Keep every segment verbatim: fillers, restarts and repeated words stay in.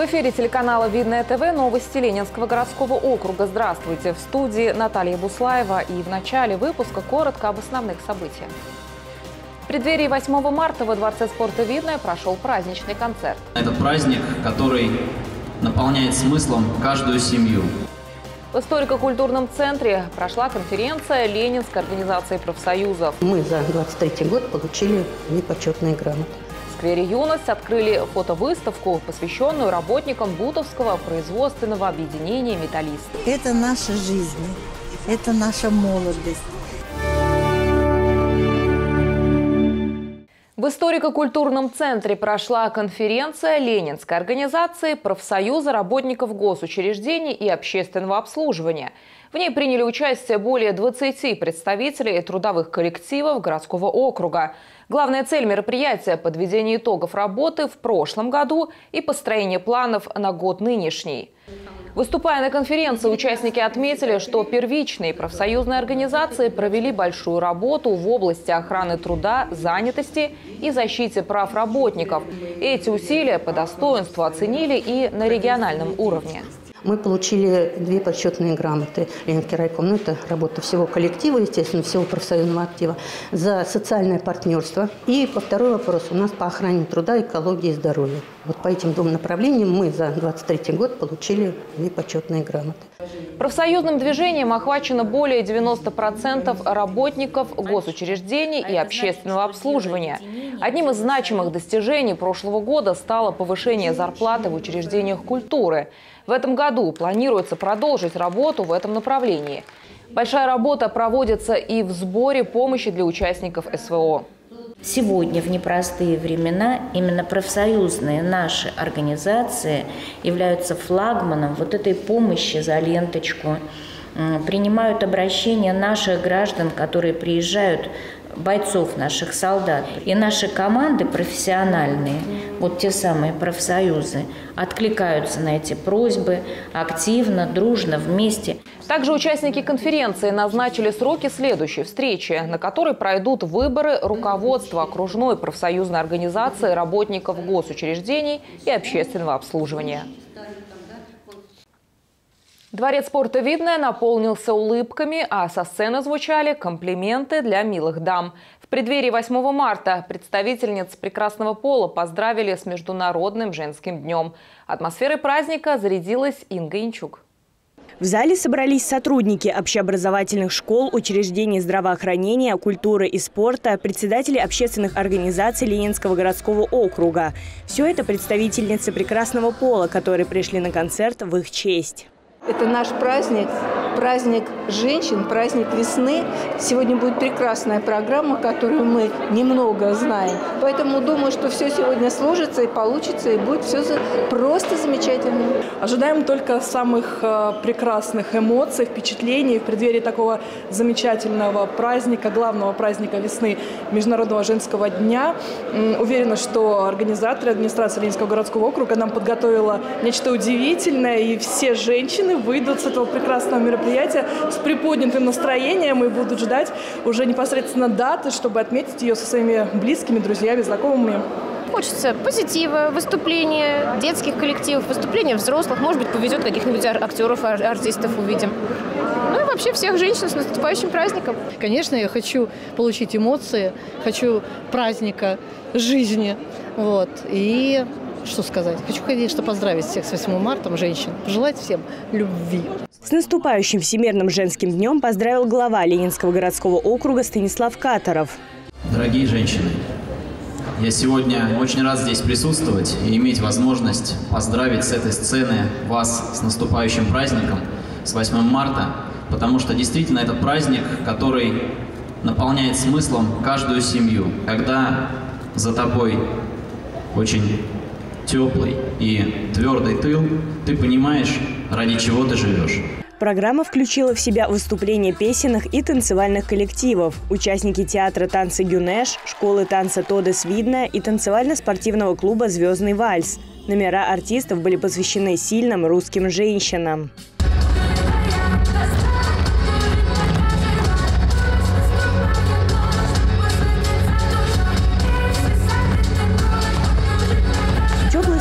эфире телеканала «Видное ТВ» новости Ленинского городского округа. Здравствуйте! В студии Наталья Буслаева. И в начале выпуска коротко об основных событиях. В преддверии восьмого марта во Дворце спорта «Видное» прошел праздничный концерт. Это праздник, который наполняет смыслом каждую семью. В историко-культурном центре прошла конференция Ленинской организации профсоюзов. Мы за двадцать третий год получили две почетные грамоты. В сквере «Юность» открыли фотовыставку, посвященную работникам Бутовского производственного объединения «Металлист». Это наша жизнь, это наша молодость. В историко-культурном центре прошла конференция Ленинской организации профсоюза работников госучреждений и общественного обслуживания. В ней приняли участие более двадцати представителей трудовых коллективов городского округа. Главная цель мероприятия – подведение итогов работы в прошлом году и построение планов на год нынешний. Выступая на конференции, участники отметили, что первичные профсоюзные организации провели большую работу в области охраны труда, занятости и защиты прав работников. Эти усилия по достоинству оценили и на региональном уровне. Мы получили две почетные грамоты Ленинский райком. Ну, это работа всего коллектива, естественно, всего профсоюзного актива, за социальное партнерство. И по второй вопрос у нас по охране труда, экологии и здоровья. Вот по этим двум направлениям мы за двадцать третий год получили две почетные грамоты. Профсоюзным движением охвачено более девяноста процентов работников госучреждений и общественного обслуживания. Одним из значимых достижений прошлого года стало повышение зарплаты в учреждениях культуры. В этом году планируется продолжить работу в этом направлении. Большая работа проводится и в сборе помощи для участников СВО. Сегодня, в непростые времена, именно профсоюзные наши организации являются флагманом вот этой помощи за ленточку, принимают обращения наших граждан, которые приезжают, бойцов наших солдат. И наши команды профессиональные, вот те самые профсоюзы, откликаются на эти просьбы активно, дружно, вместе. Также участники конференции назначили сроки следующей встречи, на которой пройдут выборы руководства окружной профсоюзной организации работников госучреждений и общественного обслуживания. Дворец спорта «Видное» наполнился улыбками, а со сцены звучали комплименты для милых дам. В преддверии восьмого марта представительниц прекрасного пола поздравили с Международным женским днем. Атмосферой праздника зарядилась Инга Инчук. В зале собрались сотрудники общеобразовательных школ, учреждений здравоохранения, культуры и спорта, председатели общественных организаций Ленинского городского округа. Все это представительницы прекрасного пола, которые пришли на концерт в их честь. Это наш праздник, праздник женщин, праздник весны. Сегодня будет прекрасная программа, которую мы немного знаем. Поэтому думаю, что все сегодня сложится и получится, и будет все просто замечательно. Ожидаем только самых прекрасных эмоций, впечатлений в преддверии такого замечательного праздника, главного праздника весны Международного женского дня. Уверена, что организаторы, администрация Ленинского городского округа нам подготовила нечто удивительное, и все женщины выйдут с этого прекрасного мероприятия с приподнятым настроением и будут ждать уже непосредственно даты, чтобы отметить ее со своими близкими, друзьями, знакомыми. Хочется позитива, выступления детских коллективов, выступления взрослых. Может быть, повезет, каких-нибудь актеров, артистов увидим. Ну и вообще всех женщин с наступающим праздником. Конечно, я хочу получить эмоции, хочу праздника жизни. Вот. И что сказать? Хочу, конечно, поздравить всех с восьмым марта, женщин, пожелать всем любви. С наступающим Всемирным женским днем поздравил глава Ленинского городского округа Станислав Катаров. Дорогие женщины, я сегодня очень рад здесь присутствовать и иметь возможность поздравить с этой сцены вас с наступающим праздником, с восьмым марта, потому что действительно это праздник, который наполняет смыслом каждую семью. Когда за тобой очень теплый и твердый тыл, ты понимаешь, ради чего ты живешь. Программа включила в себя выступления песенных и танцевальных коллективов, участники театра танца «Гюнеш», школы танца «Тодес Видное» и танцевально-спортивного клуба «Звездный вальс». Номера артистов были посвящены сильным русским женщинам.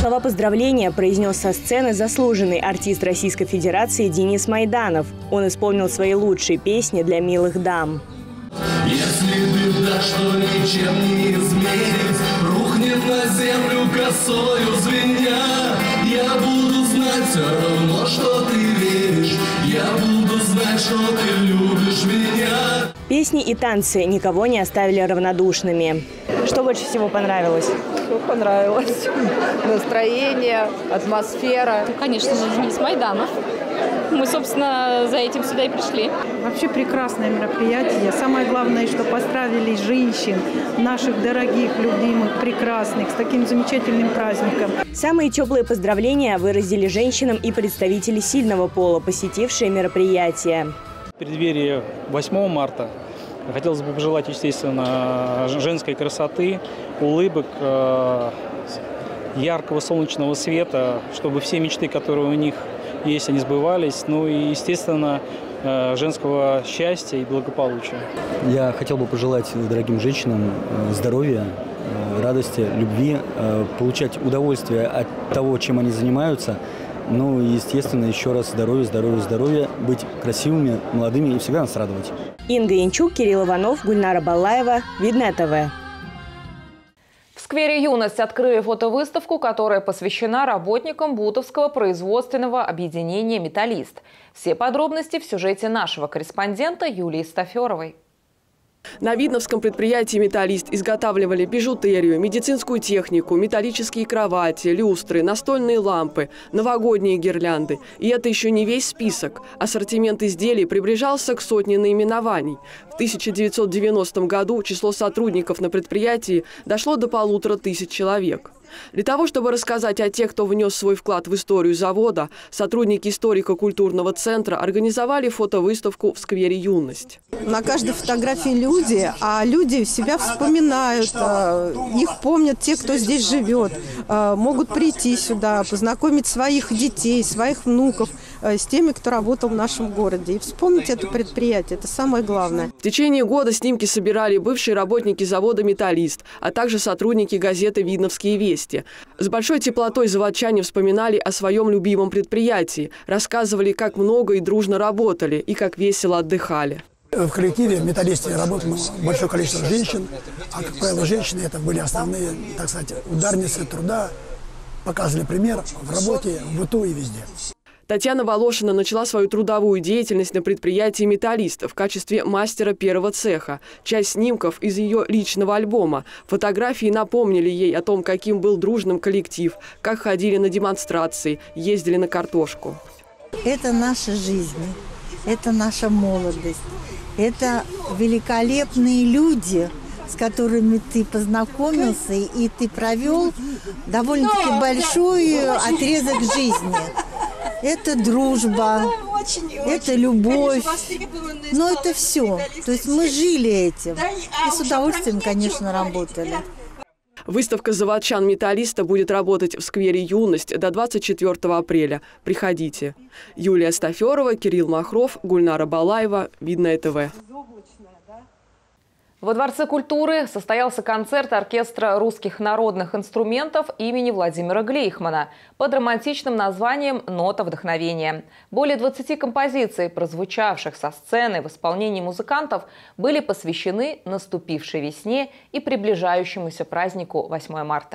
Слова поздравления произнес со сцены заслуженный артист Российской Федерации Денис Майданов. Он исполнил свои лучшие песни для милых дам. Если беда, что ничем не изменить, рухнет на землю косою звеня, я буду знать все равно, что ты веришь, я буду знать, что ты любишь меня. Песни и танцы никого не оставили равнодушными. Что больше всего понравилось? Что понравилось? Настроение, атмосфера. Ну, конечно же, Денис Майданов. Мы, собственно, за этим сюда и пришли. Вообще прекрасное мероприятие. Самое главное, что поздравили женщин, наших дорогих, любимых, прекрасных, с таким замечательным праздником. Самые теплые поздравления выразили женщинам и представители сильного пола, посетившие мероприятие. В преддверии восьмого марта хотелось бы пожелать, естественно, женской красоты, улыбок, яркого солнечного света, чтобы все мечты, которые у них есть, они сбывались. Ну и, естественно, женского счастья и благополучия. Я хотел бы пожелать дорогим женщинам здоровья, радости, любви, получать удовольствие от того, чем они занимаются. Ну и, естественно, еще раз здоровья, здоровья, здоровья, быть красивыми, молодыми и всегда нас радовать. Инга Янчук, Кирилл Иванов, Гульнара Балаева, Видное ТВ. В сквере «Юность» открыли фотовыставку, которая посвящена работникам Бутовского производственного объединения «Металлист». Все подробности в сюжете нашего корреспондента Юлии Стаферовой. На Видновском предприятии «Металлист» изготавливали бижутерию, медицинскую технику, металлические кровати, люстры, настольные лампы, новогодние гирлянды. И это еще не весь список. Ассортимент изделий приближался к сотне наименований. В тысяча девятьсот девяностом году число сотрудников на предприятии дошло до полутора тысяч человек. Для того, чтобы рассказать о тех, кто внес свой вклад в историю завода, сотрудники историко-культурного центра организовали фотовыставку в сквере «Юность». На каждой фотографии люди, а люди себя вспоминают, их помнят те, кто здесь живет, могут прийти сюда, познакомить своих детей, своих внуков с теми, кто работал в нашем городе. И вспомнить это предприятие – это самое главное. В течение года снимки собирали бывшие работники завода «Металлист», а также сотрудники газеты «Видновские вести». С большой теплотой заводчане вспоминали о своем любимом предприятии, рассказывали, как много и дружно работали и как весело отдыхали. В коллективе в «Металлисте» работало большое количество женщин, а, как правило, женщины это были основные, так сказать, ударницы труда, показывали пример в работе, в быту и везде. Татьяна Волошина начала свою трудовую деятельность на предприятии «Металлист» в качестве мастера первого цеха. Часть снимков из ее личного альбома. Фотографии напомнили ей о том, каким был дружным коллектив, как ходили на демонстрации, ездили на картошку. Это наша жизнь, это наша молодость, это великолепные люди, с которыми ты познакомился, и ты провел довольно-таки большой отрезок жизни. Это дружба, это любовь, но это все. То есть мы жили этим и с удовольствием, конечно, работали. Выставка заводчан «Металлиста» будет работать в сквере «Юность» до двадцать четвёртого апреля. Приходите. Юлия Стаферова, Кирилл Махров, Гульнара Балаева, Видное ТВ. Во Дворце культуры состоялся концерт оркестра русских народных инструментов имени Владимира Глейхмана под романтичным названием «Нота вдохновения». Более двадцати композиций, прозвучавших со сцены в исполнении музыкантов, были посвящены наступившей весне и приближающемуся празднику восьмое марта.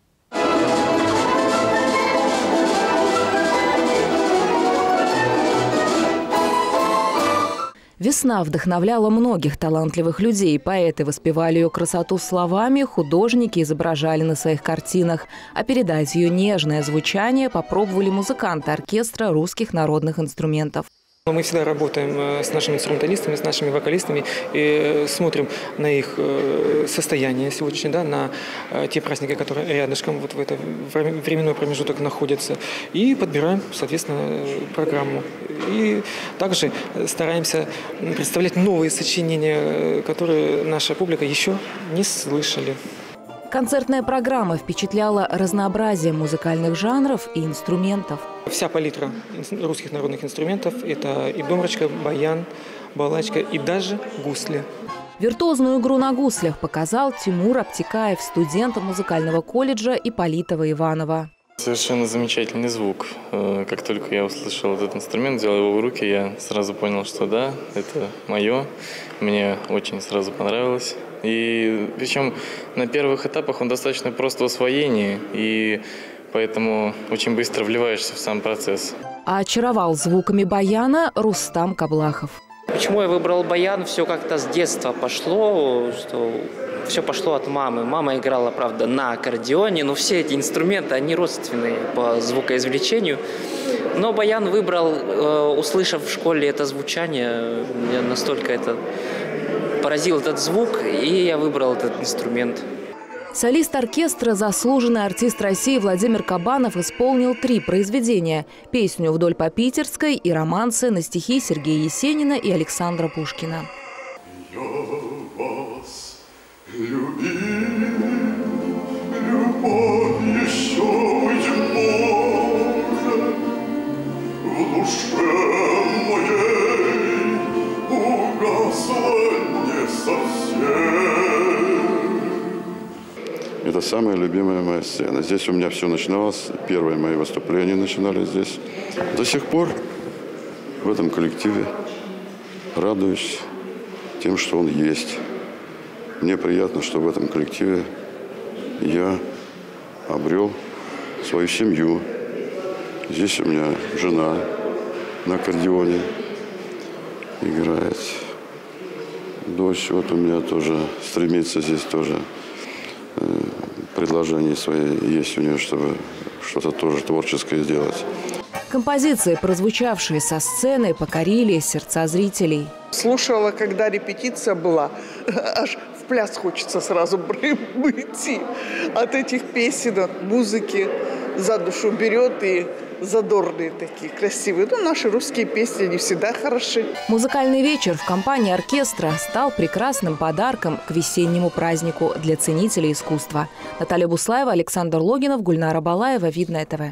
Весна вдохновляла многих талантливых людей. Поэты воспевали ее красоту словами, художники изображали на своих картинах. А передать ее нежное звучание попробовали музыканты оркестра русских народных инструментов. Мы всегда работаем с нашими инструменталистами, с нашими вокалистами и смотрим на их состояние сегодняшнее, да, на те праздники, которые рядышком вот в этот временной промежуток находятся, и подбираем, соответственно, программу. И также стараемся представлять новые сочинения, которые наша публика еще не слышали. Концертная программа впечатляла разнообразием музыкальных жанров и инструментов. Вся палитра русских народных инструментов – это и домрачка, баян, балачка и даже гусли. Виртуозную игру на гуслях показал Тимур Обтекаев, студент музыкального колледжа Ипполитова Иванова. Совершенно замечательный звук. Как только я услышал этот инструмент, взял его в руки, я сразу понял, что да, это мое. Мне очень сразу понравилось. И причем на первых этапах он достаточно прост в освоении, и поэтому очень быстро вливаешься в сам процесс. А очаровал звуками баяна Рустам Каблахов. Почему я выбрал баян? Все как-то с детства пошло, что все пошло от мамы. Мама играла, правда, на аккордеоне, но все эти инструменты, они родственные по звукоизвлечению. Но баян выбрал, услышав в школе это звучание, меня настолько это поразил этот звук, и я выбрал этот инструмент. Солист оркестра, заслуженный артист России Владимир Кабанов исполнил три произведения – песню «Вдоль по Питерской» и романсы на стихи Сергея Есенина и Александра Пушкина. Я вас любил, любовь еще, быть может, в душе моей угасла не совсем. Это самая любимая моя сцена. Здесь у меня все начиналось, первые мои выступления начинались здесь. До сих пор в этом коллективе радуюсь тем, что он есть. Мне приятно, что в этом коллективе я обрел свою семью. Здесь у меня жена на аккордеоне играет. Дочь вот у меня тоже стремится здесь тоже. Предложения свои есть у нее, чтобы что-то тоже творческое сделать. Композиции, прозвучавшие со сцены, покорили сердца зрителей. Слушала, когда репетиция была, аж в пляс хочется сразу идти. От этих песен, от музыки за душу берет, и задорные такие, красивые. Ну, наши русские песни не всегда хороши. Музыкальный вечер в компании оркестра стал прекрасным подарком к весеннему празднику для ценителей искусства. Наталья Буслаева, Александр Логинов, Гульнара Балаева, Видное ТВ.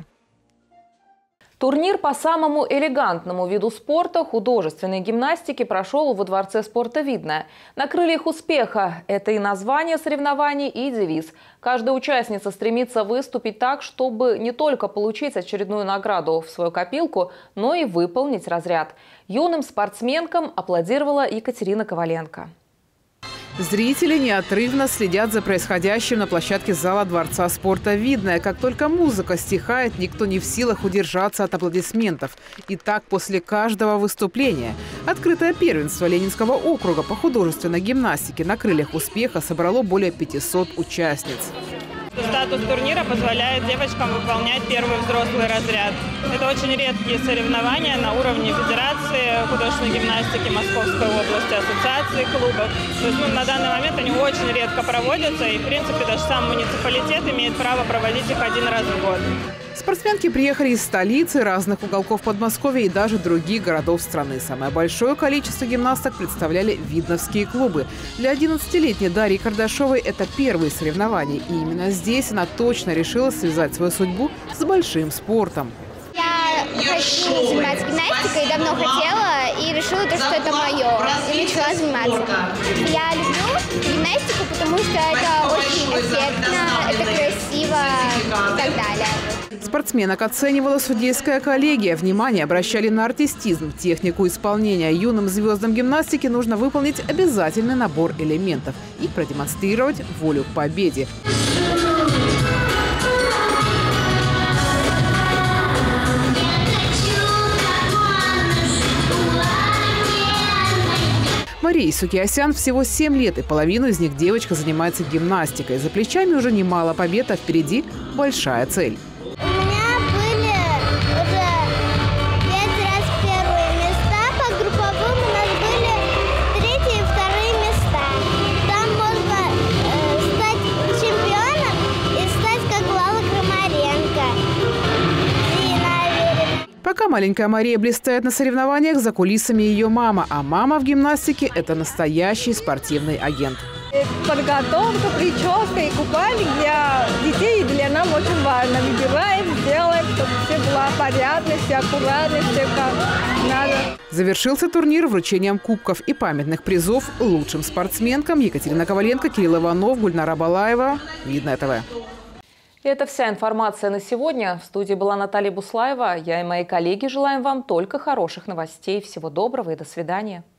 Турнир по самому элегантному виду спорта – художественной гимнастики прошел во Дворце спорта «Видное». На крыльях успеха – это и название соревнований, и девиз. Каждая участница стремится выступить так, чтобы не только получить очередную награду в свою копилку, но и выполнить разряд. Юным спортсменкам аплодировала Екатерина Коваленко. Зрители неотрывно следят за происходящим на площадке зала Дворца спорта «Видное». Как только музыка стихает, никто не в силах удержаться от аплодисментов. И так после каждого выступления. Открытое первенство Ленинского округа по художественной гимнастике на крыльях успеха собрало более пятисот участниц. Статус турнира позволяет девочкам выполнять первый взрослый разряд. Это очень редкие соревнования на уровне Федерации художественной гимнастики Московской области, ассоциации клубов. То есть, ну, на данный момент они очень редко проводятся, и, в принципе, даже сам муниципалитет имеет право проводить их один раз в год. Спортсменки приехали из столицы, разных уголков Подмосковья и даже других городов страны. Самое большое количество гимнасток представляли видновские клубы. Для одиннадцатилетней Дарьи Кардашовой это первые соревнования. И именно здесь она точно решила связать свою судьбу с большим спортом. Я хочу заниматься гимнастикой, давно хотела, и решила, что это мое, и начала заниматься. Я люблю гимнастику, потому что это очень эффектно, это красиво и так далее. Спортсменок оценивала судейская коллегия. Внимание обращали на артистизм, технику исполнения. Юным звездам гимнастики нужно выполнить обязательный набор элементов и продемонстрировать волю к победе. Мария Сукиасян всего семь лет, и половину из них девочка занимается гимнастикой. За плечами уже немало побед, а впереди большая цель. У меня были уже пять раз первые места, по групповым у нас были третьи и вторые места. Там можно э, стать чемпионом и стать как Лала Крамаренко. Пока маленькая Мария блистает на соревнованиях, за кулисами ее мама. А мама в гимнастике – это настоящий спортивный агент. Подготовка, прическа и купальник для детей и для нас очень важно. Выбираем, делаем, чтобы все было порядно, все аккуратно, все как надо. Завершился турнир вручением кубков и памятных призов лучшим спортсменкам. Екатерина Коваленко, Кирилл Иванов, Гульнара Балаева. Видное ТВ. И это вся информация на сегодня. В студии была Наталья Буслаева. Я и мои коллеги желаем вам только хороших новостей. Всего доброго и до свидания.